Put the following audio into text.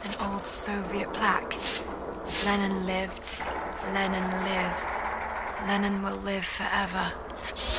An old Soviet plaque. Lenin lived. Lenin lives. Lenin will live forever.